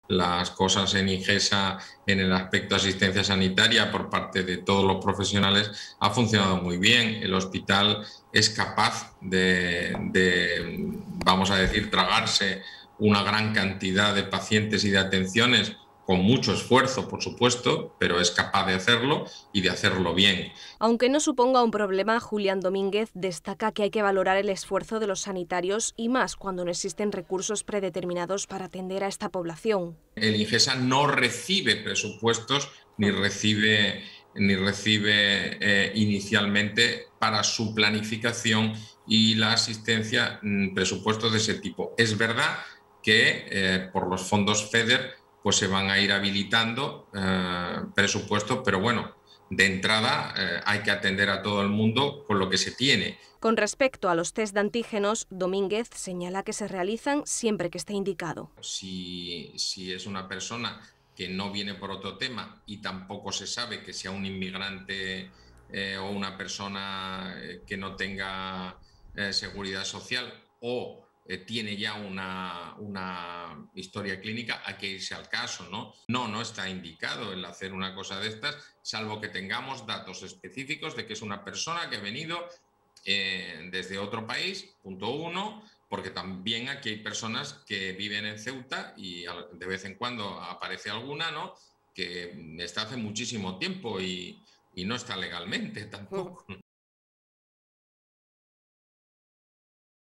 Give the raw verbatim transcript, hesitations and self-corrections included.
las cosas en Ingesa en el aspecto de asistencia sanitaria por parte de todos los profesionales ha funcionado muy bien. El hospital es capaz de, de, vamos a decir, tragarse una gran cantidad de pacientes y de atenciones con mucho esfuerzo, por supuesto, pero es capaz de hacerlo y de hacerlo bien. Aunque no suponga un problema, Julián Domínguez destaca que hay que valorar el esfuerzo de los sanitarios y más cuando no existen recursos predeterminados para atender a esta población. El Ingesa no recibe presupuestos ni recibe, ni recibe eh, inicialmente para su planificación y la asistencia mm, presupuestos de ese tipo. Es verdad que eh, por los fondos FEDER pues se van a ir habilitando eh, presupuestos, pero bueno, de entrada eh, hay que atender a todo el mundo con lo que se tiene. Con respecto a los test de antígenos, Domínguez señala que se realizan siempre que esté indicado. Si, si es una persona que no viene por otro tema y tampoco se sabe que sea un inmigrante eh, o una persona eh, que no tenga eh, seguridad social o eh, tiene ya una, una, historia clínica, hay que irse al caso, ¿no? No, no está indicado el hacer una cosa de estas, salvo que tengamos datos específicos de que es una persona que ha venido eh, desde otro país, punto uno, porque también aquí hay personas que viven en Ceuta y de vez en cuando aparece alguna, ¿no?, que está hace muchísimo tiempo y, y no está legalmente tampoco.